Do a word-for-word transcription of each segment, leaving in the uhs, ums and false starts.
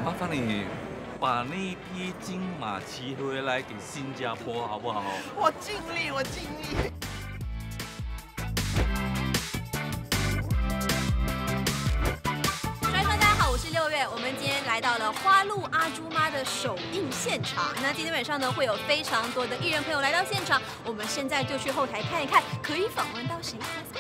麻烦你把那一批金马骑回来给新加坡，好不好？ 我尽力，我尽力。 各位大家好，我是六月，我们今天来到了花路阿朱妈的首映现场。那今天晚上呢，会有非常多的艺人朋友来到现场，我们现在就去后台看一看，可以访问到谁。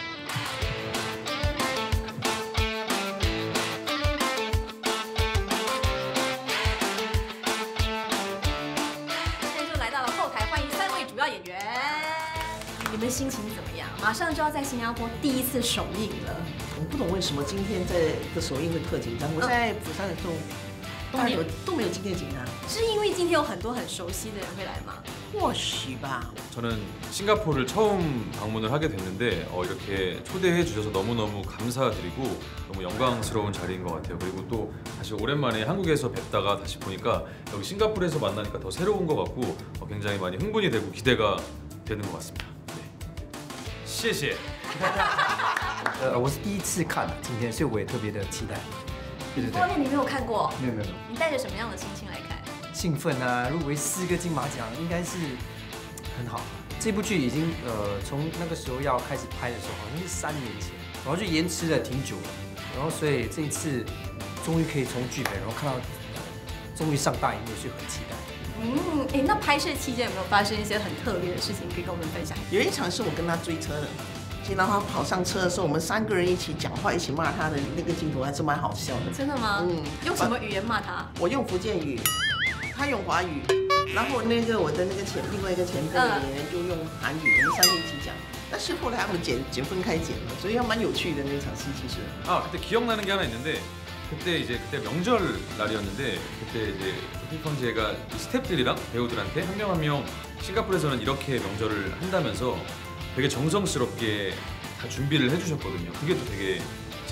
演员，你们心情怎么样？马上就要在新加坡第一次首映了。 我不懂为什么今天这个首映会特紧张。我在釜山的时候都没有都没有今天紧张， 是因为今天有很多很熟悉的人会来吗？ 或许吧。 저는 싱가포르를 처음 방문을 하게 됐는데 어, 이렇게 초대해 주셔서 너무너무 감사드리고 너무 영광스러운 자리인 것 같아요. 그리고 또 다시 오랜만에 한국에서 뵙다가 다시 보니까 여기 싱가포르에서 만나니까 더 새로운 것 같고 어, 굉장히 많이 흥분이 되고 기대가 되는 것 같습니다. 네. 谢谢。 呃，我是第一次看今天，所以我也特别的期待。对对对。 昨天你没有看过？ 没有没有。 你带着什么样的心情来看？ 兴奋啊！入围四个金马奖，应该是很好。这部剧已经呃从那个时候要开始拍的时候，好像是三年前，然后就延迟了挺久了，然后所以这一次终于可以从剧本，然后看到终于上大荧幕，所以很期待。 嗯，哎，那拍摄期间有没有发生一些很特别的事情，可以跟我们分享？ 有一场是我跟他追车的，见到他跑上车的时候，我们三个人一起讲话，一起骂他的那个镜头，还是蛮好笑的。 真的吗？嗯。用什么语言骂他？ 我用福建语，他用华语。 然后那个我的那个前另外一个前辈的演员就用韩语，我们三个一起讲。但是后来他们剪剪分开剪了，所以还蛮有趣的那场戏其实。 아 그때 기억나는 게 하나 있는데 그때 이제 그때 명절 날이었는데 그때 이제 피펑제가 스태프들이랑 배우들한테 한 명 한 명 싱가포르에서는 이렇게 명절을 한다면서 되게 정성스럽게 다 준비를 해주셨거든요. 그게 또 되게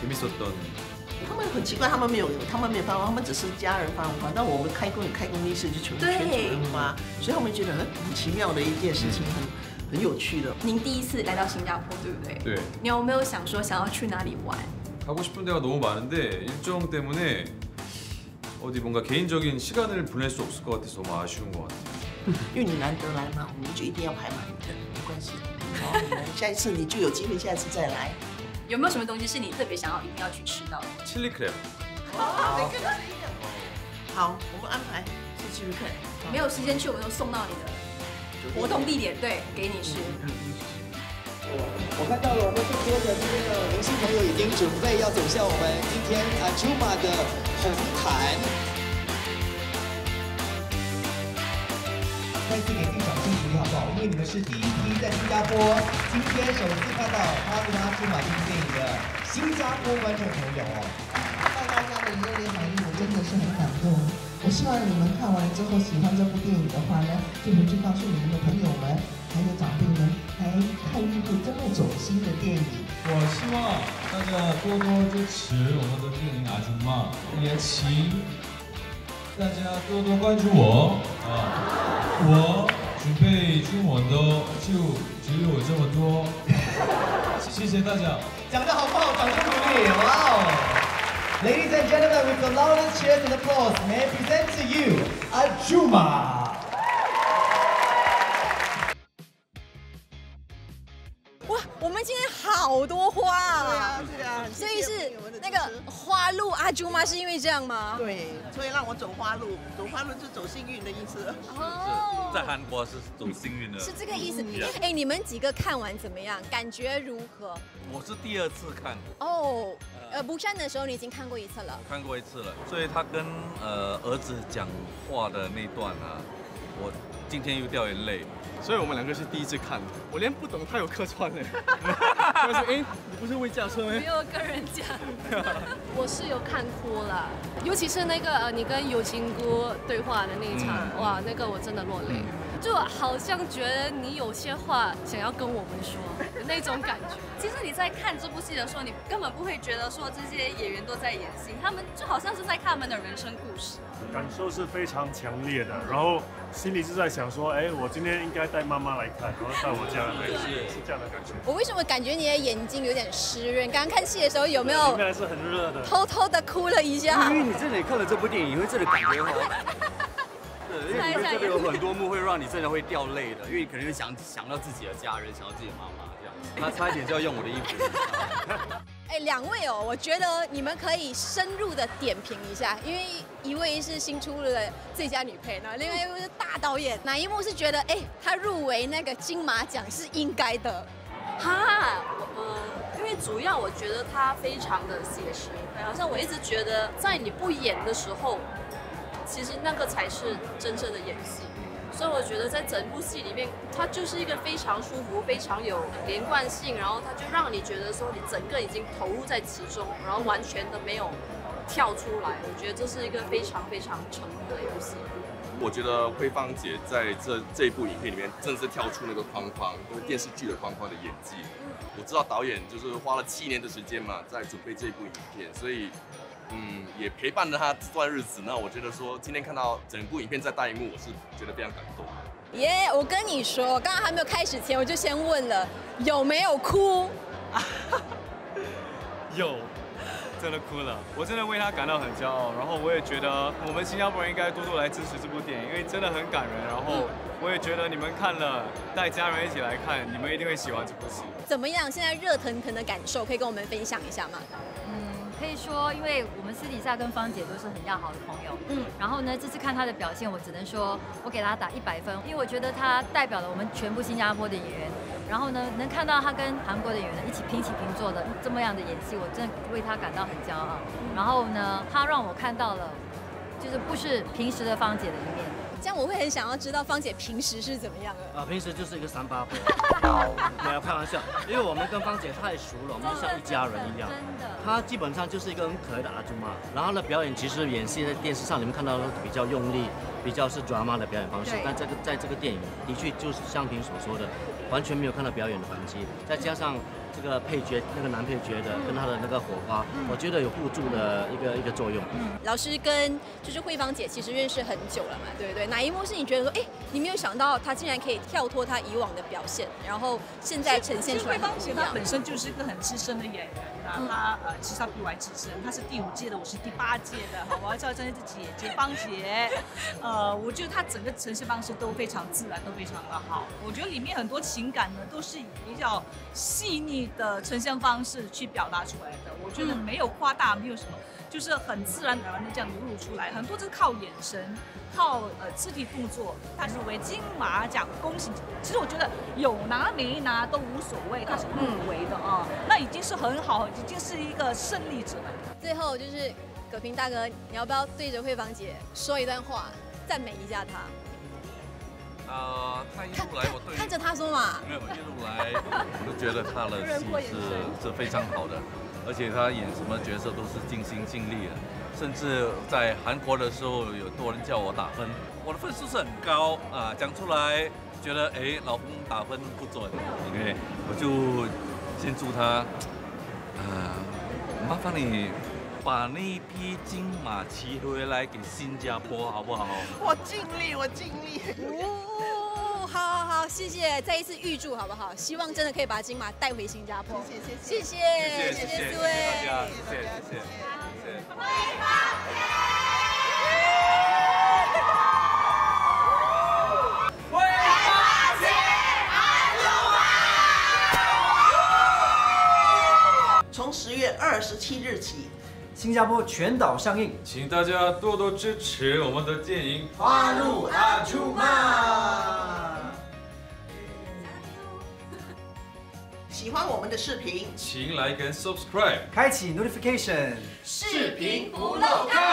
재밌었던. 他们很奇怪，他们没有，他们没有发花，他们只是家人发红包。但我们开工开工仪式就全全主人发，所以他们觉得很很奇妙的一件事情，很很有趣的。 您第一次来到新加坡，对不对？ 对。 你有没有想说想要去哪里玩？ 가고 싶은 데가 너무 많은데 일정 때문에 어디 뭔가 개인적인 시간을 보낼 수 없을 것 같아서 너무 아쉬운 것 같아요. 因为你难得来嘛，我们就一定要排满的，没关系。好，下一次你就有机会，下一次再来。 有没有什么东西是你特别想要一定要去吃到的 칠리 크랩. 每个都是一样。好，我们安排去吃吃看。 没有时间去，我们就送到你的活动地点，对，给你吃。 我看到了我们更多的这个明星朋友已经准备要走向我们今天啊朱玛的红毯。再次给进掌声鼓励好不好？因为你们是第一批在新加坡今天首次看到《花路阿朱玛》这部电影的新加坡观众朋友哦。 看大家的热烈反应，我真的是很感动。我希望你们看完之后喜欢这部电影的话呢，就回去告诉你们的朋友们，还有长辈们，来看一部这么走心的电影。 我希望大家多多支持我们的电影《阿朱玛》，也请大家多多关注我啊。 我准备中文的就只有这么多，谢谢大家。 讲得好不好？掌声鼓励！哇哦 ！Ladies and gentlemen, with the loudest cheers and applause, may I present to you Ajuma. 哇，我们今天好多花啊！ 对啊，对啊， 所以是那个花路阿朱妈是因为这样吗？ 对，所以让我走花路，走花路就走幸运的意思。 哦， 在韩国是走幸运的， 是这个意思。哎，你们几个看完怎么样？感觉如何？ 我是第二次看。 哦，呃，釜山的时候你已经看过一次了。 看过一次了，所以他跟呃儿子讲话的那段啊，我今天又掉眼泪。 所以我们两个是第一次看，我连不懂他有客串呢。他说：“哎，你不是会驾车吗？” 没有跟人讲，我是有看哭了，尤其是那个呃，你跟友情姑对话的那一场，嗯、哇，那个我真的落泪，就好像觉得你有些话想要跟我们说， 那种感觉。 其实你在看这部戏的时候，你根本不会觉得说这些演员都在演戏，他们就好像是在看他们的人生故事。 感受是非常强烈的，然后心里是在想说，哎，我今天应该带妈妈来看，然后带我家人来看，是这样的感觉。 我为什么感觉你的眼睛有点湿润？刚刚看戏的时候有没有？ 应该是很热的。 偷偷的哭了一下。 因为你真的看了这部电影，你会真的感觉哦。对，因为里面真的有很多幕会让你真的会掉泪的，因为你可能会想想到自己的家人，想到自己的妈妈这样。他差一点就要用我的衣服。 哎，两位哦，我觉得你们可以深入的点评一下，因为一位是新出的最佳女配，然后另外一位是大导演，哪一幕是觉得哎，她入围那个金马奖是应该的？ 哈，呃，因为主要我觉得她非常的写实，好像我一直觉得在你不演的时候，其实那个才是真正的演戏。所以我觉得在整部戏里面，它就是一个非常舒服、非常有连贯性，然后它就让你觉得说你整个已经投入在其中，然后完全的没有跳出来。我觉得这是一个非常非常成功的游戏。 我觉得慧芳姐在这这一部影片里面，真的是跳出那个框框，就是电视剧的框框的演技。我知道导演就是花了七年的时间嘛，在准备这一部影片，所以。嗯，也陪伴了他这段日子。那我觉得说，今天看到整部影片在大荧幕，我是觉得非常感动。 耶！ Yeah, 我跟你说，刚刚还没有开始前，我就先问了，有没有哭？ 有，真的哭了。我真的为他感到很骄傲。然后我也觉得我们新加坡人应该多多来支持这部电影，因为真的很感人。然后我也觉得你们看了，带家人一起来看，你们一定会喜欢这部戏。 怎么样？现在热腾腾的感受，可以跟我们分享一下吗？ 可以说，因为我们私底下跟芳姐都是很要好的朋友，嗯，然后呢，这次看她的表现，我只能说，我给她打一百分，因为我觉得她代表了我们全部新加坡的演员，然后呢，能看到她跟韩国的演员一起平起平坐的这么样的演戏，我真的为她感到很骄傲。然后呢，她让我看到了，就是不是平时的芳姐的一面。 这样我会很想要知道芳姐平时是怎么样的。 啊，平时就是一个三八婆，没有开玩笑，因为我们跟芳姐太熟了，我们就像一家人一样。真的。她基本上就是一个很可爱的阿祖妈，然后呢，表演其实演戏在电视上你们看到的比较用力，比较是 drama 的表演方式，但这个在这个电影的确就是像平所说的，完全没有看到表演的痕迹，再加上。这个配角，那个男配角的跟他的那个火花，嗯、我觉得有互助的一个一个作用。 嗯，老师跟就是慧芳姐其实认识很久了嘛，对不对？哪一幕是你觉得说，哎，你没有想到她竟然可以跳脱她以往的表现，然后现在呈现出来？ 慧芳姐她本身就是一个很资深的演员啊，嗯、她呃其实她比我还资深，她是第五届的，我是第八届的，好，我要叫真是姐姐芳姐。呃，我觉得她整个呈现方式都非常自然，都非常的好。我觉得里面很多情感呢，都是以比较细腻的呈现方式去表达出来的，我觉得没有夸大，没有什么，就是很自然而然的这样流露出来。很多是靠眼神，靠呃肢体动作。他入围金马奖，恭喜！其实我觉得有拿没拿都无所谓，他是入围的啊，那已经是很好，已经是一个胜利者了。 最后就是葛平大哥，你要不要对着慧芳姐说一段话，赞美一下她？ 呃，他一路来，我对看着他说嘛， 没有一路来，我都觉得他的戏是是非常好的，而且他演什么角色都是尽心尽力的，甚至在韩国的时候，有多人叫我打分，我的分数是很高啊，讲出来觉得哎，老公打分不准，因为我就先祝他，啊、呃，麻烦你。把那一批金马骑回来给新加坡，好不好？ 我尽力，我尽力。 哦，好好好，谢谢，再一次预祝好不好？希望真的可以把金马带回新加坡。谢谢，谢谢，谢谢，谢谢四位， 大家，谢谢，谢谢，谢谢。慧芳姐， 慧芳姐，阿鲁玛。从十月二十七日起。 新加坡全岛上映， 请大家多多支持我们的电影 《花路阿朱玛》。 喜欢我们的视频， 请 like and subscribe， 开启 notification， 视频不漏看。